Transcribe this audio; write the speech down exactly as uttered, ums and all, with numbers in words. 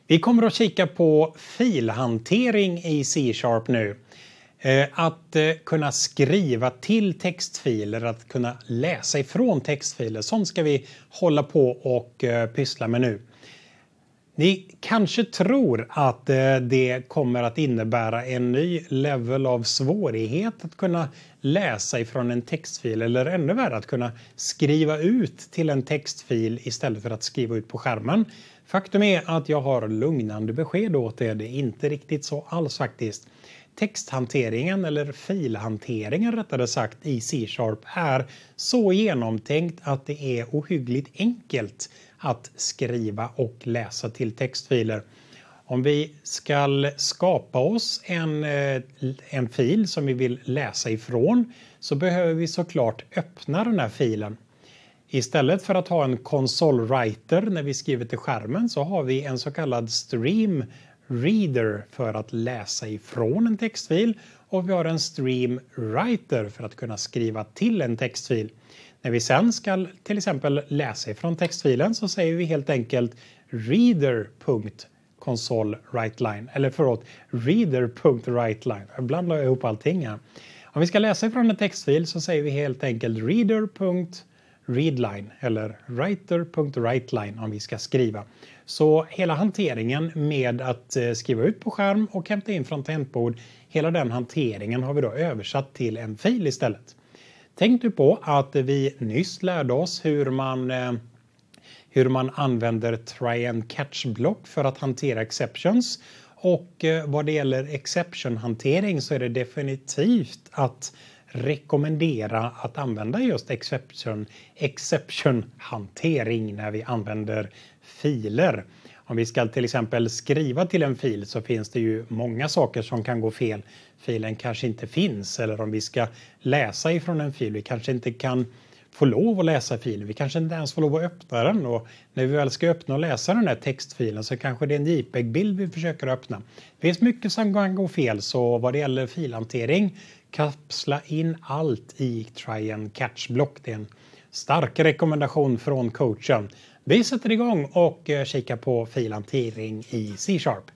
Vi kommer att kika på filhantering i C-sharp nu. Att kunna skriva till textfiler, att kunna läsa ifrån textfiler. Sånt ska vi hålla på och pyssla med nu. Ni kanske tror att det kommer att innebära en ny level av svårighet att kunna läsa ifrån en textfil, eller ännu värre att kunna skriva ut till en textfil istället för att skriva ut på skärmen. Faktum är att jag har lugnande besked åt er. Det är inte riktigt så alls faktiskt. Texthanteringen eller filhanteringen rättare sagt i C-sharp är så genomtänkt att det är ohyggligt enkelt att skriva och läsa till textfiler. Om vi ska skapa oss en, en fil som vi vill läsa ifrån så behöver vi såklart öppna den här filen. Istället för att ha en console writer när vi skriver till skärmen så har vi en så kallad stream reader för att läsa ifrån en textfil, och vi har en stream writer för att kunna skriva till en textfil. När vi sen ska till exempel läsa ifrån textfilen så säger vi helt enkelt reader.console.writeLine, eller förlåt, reader.writeLine. Jag blandar ihop allting här. Om vi ska läsa ifrån en textfil så säger vi helt enkelt reader.readLine eller writer.writeLine om vi ska skriva. Så hela hanteringen med att skriva ut på skärm och hämta in från tangentbord, hela den hanteringen har vi då översatt till en fil istället. Tänk du på att vi nyss lärde oss hur man, hur man använder try and catch-block för att hantera exceptions. Och vad det gäller exception-hantering så är det definitivt att rekommendera att använda just exception, exception-hantering när vi använder filer. Om vi ska till exempel skriva till en fil så finns det ju många saker som kan gå fel. Filen kanske inte finns, eller om vi ska läsa ifrån en fil, vi kanske inte kan få lov att läsa filen. Vi kanske inte ens får lov att öppna den, och när vi väl ska öppna och läsa den här textfilen så kanske det är en JPEG-bild vi försöker öppna. Det finns mycket som kan gå fel, så vad det gäller filhantering, kapsla in allt i try and catch-block. Det är en stark rekommendation från coachen. Vi sätter igång och kikar på filhantering i C-sharp.